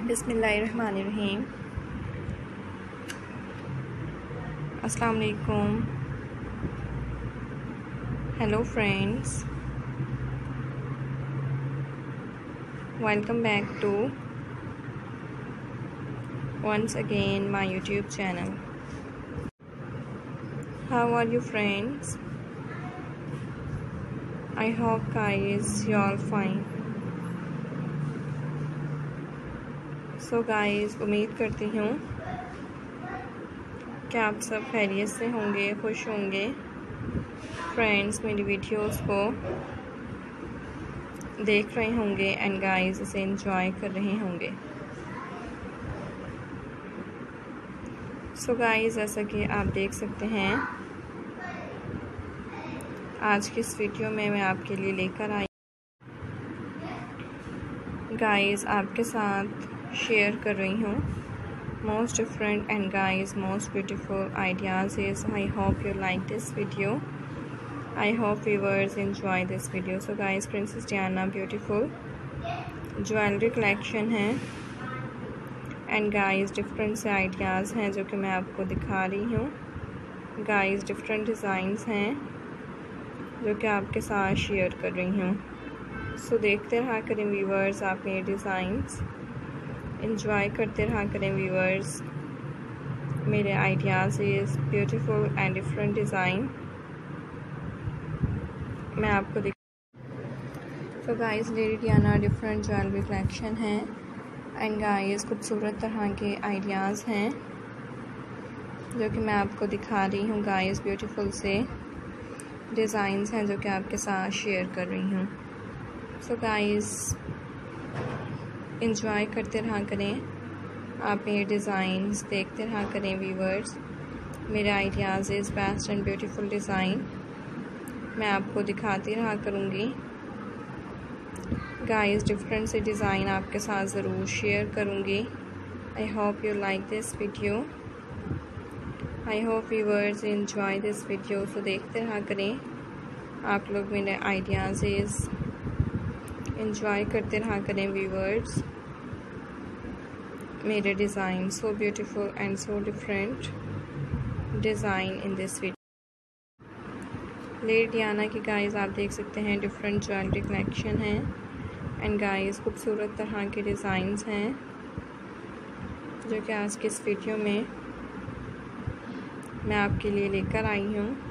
बिस्मिल्लाहिर्रहमानिर्रहीम। अस्सलाम वालेकुम। Hello friends, welcome back to once again my YouTube channel. How are you friends? I hope guys you all fine. So guys, उम्मीद करती हूँ कि आप सब खैरियत से होंगे, खुश होंगे। फ्रेंड्स मेरी वीडियोस को देख रहे होंगे एंड गाइस इसे एंजॉय कर रहे होंगे। सो गाइस, जैसा कि आप देख सकते हैं, आज की इस वीडियो में मैं आपके लिए लेकर आई गाइस, आपके साथ शेयर कर रही हूँ most different and guys most beautiful ideas is. I hope you like this video. I hope viewers enjoy this video. So guys, princess Diana beautiful jewellery collection है एंड गाइस डिफरेंट से ideas हैं जो कि मैं आपको दिखा रही हूँ। गाइस डिफरेंट डिज़ाइंस हैं जो कि आपके साथ शेयर कर रही हूँ। सो देखते रहा करें व्यूअर्स, आप मेरे डिज़ाइंस एंजॉय करते रहा करें व्यूअर्स। मेरे ideas is beautiful and different design मैं आपको तो guys lady Diana different jewellery collection है एंड गाइस खूबसूरत तरह के आइडियाज़ हैं जो कि मैं आपको दिखा रही हूँ। गाइस ब्यूटीफुल से डिज़ाइंस हैं जो कि आपके साथ शेयर कर रही हूँ। सो गाइस एंजॉय करते रहा करें, आप मेरे डिज़ाइंस देखते रहा करें व्यूअर्स। मेरे ideas is best and beautiful design मैं आपको दिखाती रहा करूँगी। गाइस डिफरेंट से डिज़ाइन आपके साथ ज़रूर शेयर करूँगी। I hope you like this video. I hope viewers enjoy this video. So देखते रहा करें, आप लोग मेरे आइडियाज़ एंजॉय करते रहा करें व्यूअर्स। मेरे design so beautiful and so different design in this video. Lady Diana की गाइस आप देख सकते हैं डिफरेंट ज्वेलरी कलेक्शन है एंड गाइस खूबसूरत तरह के डिज़ाइंस हैं जो कि आज के इस वीडियो में मैं आपके लिए लेकर आई हूँ।